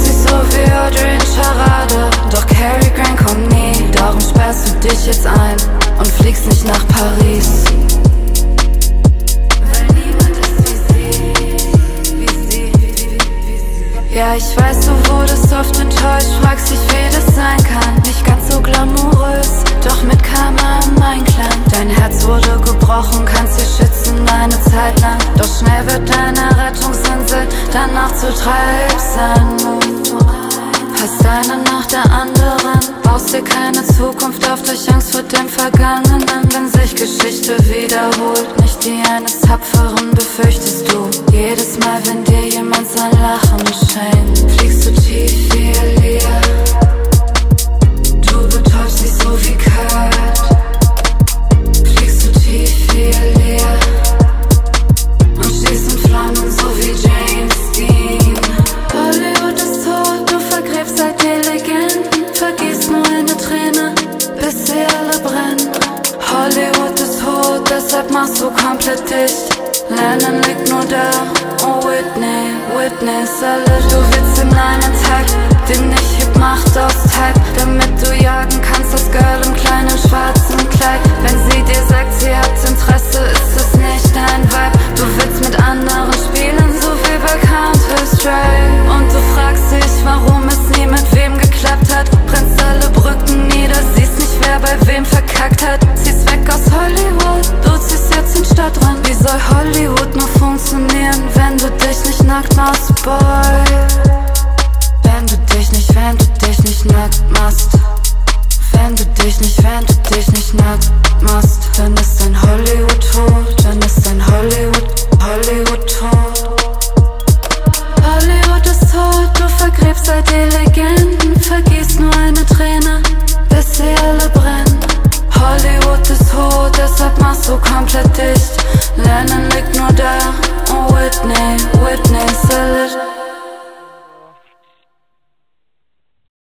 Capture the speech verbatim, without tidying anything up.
sich so wie Audrey in Charade, doch Cary Grant kommt nie. Darum sperrst du dich jetzt ein und fliegst nicht nach Paris. Weil niemand ist wie sie, wie sie, wie sie, wie sie. Ja, ich weiß, du wurdest oft enttäuscht, fragst dich, wie das sein kann. Nicht ganz so glamourös, doch mit Karma im Einklang. Dein Herz wurde gebrochen, kannst dich schützen eine Zeit lang. Doch schnell wird deine Rettungsinsel danach zu Treibsand. Hast eine nach der anderen, baust dir keine Zukunft auf durch Angst vor dem Vergangenen. Wenn sich Geschichte wiederholt, nicht die eines Tapferen, befürchtest du. Jedes Mal, wenn dir jemand sein Lachen schenkt, fliegst du tief wie Elia. Du betäubst dich so wie Kurt, fliegst du tief wie Elia und stehst in Flammen so wie James Dean. Hollywood ist tot, du vergräbst seit die Legenden, vergießt nur eine Träne, bis sie alle brennen. Hollywood ist tot, deshalb machst du komplett dicht. Lennon liegt nur da, oh Whitney, Whitney ist alle. Du willst in einen Takt, den nicht Hip macht aus Type, damit du jagen kannst, das Girl im kleinen schwarzen Kleid. Wenn sie dir sagt, sie hat Interesse, ist es nicht dein Vibe. Du willst mit anderen spielen, so wie bei Counter-Strike. Und du fragst dich, warum es nie mit wem geklappt hat. Brennst alle Brücken nieder, siehst nicht, wer bei wem verkackt hat. Ziehst weg aus Hollywood, du ziehst jetzt in Stadtrand. Wie soll Hollywood nur funktionieren, wenn du dich nicht nackt machst, boy? Wenn du dich nicht, wenn du dich nicht nackt machst. Wenn du dich nicht, wenn du dich nicht nackt machst, dann ist dein Hollywood tot, dann ist dein Hollywood, Hollywood tot. Hollywood ist tot, du vergräbst all die Legenden, vergießt nur eine Träne, bis sie alle brennen. Hollywood ist tot, deshalb machst du komplett dicht. Lennon liegt nur da, oh Whitney, Whitney ist alles.